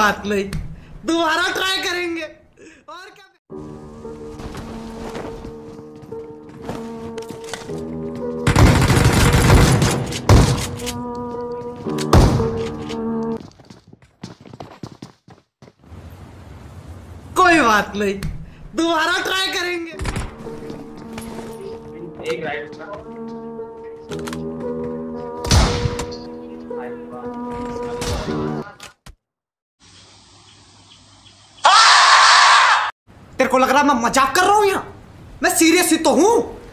बात नहीं, दोबारा ट्राई करेंगे और क्या। कोई बात नहीं, दोबारा ट्राई करेंगे। एक राइट तेरे को लग रहा मैं मजाक कर रहा हूं? यहाँ मैं सीरियस ही तो हूं।